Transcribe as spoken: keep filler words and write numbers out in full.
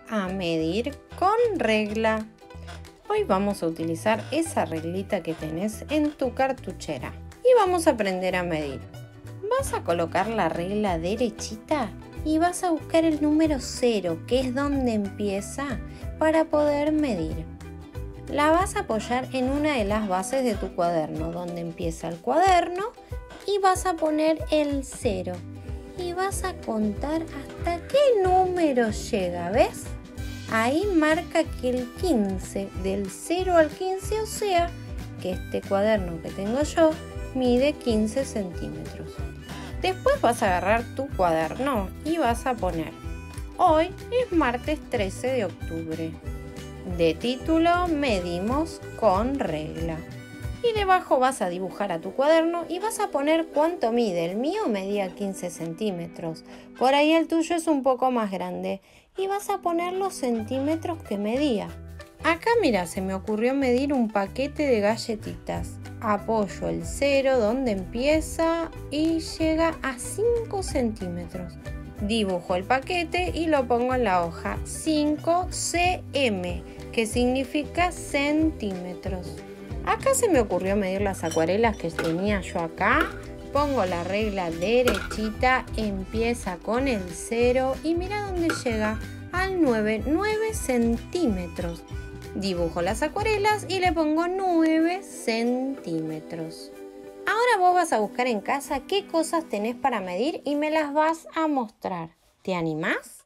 a medir con regla. Hoy vamos a utilizar esa reglita que tenés en tu cartuchera y vamos a aprender a medir. Vas a colocar la regla derechita y vas a buscar el número cero, que es donde empieza, para poder medir. La vas a apoyar en una de las bases de tu cuaderno, donde empieza el cuaderno, y vas a poner el cero. Y vas a contar hasta qué número llega, ¿ves? Ahí marca que el quince, del cero al quince, o sea, que este cuaderno que tengo yo mide quince centímetros. Después vas a agarrar tu cuaderno y vas a poner: hoy es martes trece de octubre. De título, medimos con regla. Y debajo vas a dibujar a tu cuaderno y vas a poner cuánto mide. El mío medía quince centímetros. Por ahí el tuyo es un poco más grande. Y vas a poner los centímetros que medía. Acá mira, se me ocurrió medir un paquete de galletitas. Apoyo el cero donde empieza y llega a cinco centímetros. Dibujo el paquete y lo pongo en la hoja cinco centímetros, que significa centímetros. Acá se me ocurrió medir las acuarelas que tenía yo acá. Pongo la regla derechita, empieza con el cero y mira dónde llega, al nueve, nueve centímetros. Dibujo las acuarelas y le pongo nueve centímetros. Ahora vos vas a buscar en casa qué cosas tenés para medir y me las vas a mostrar. ¿Te animás?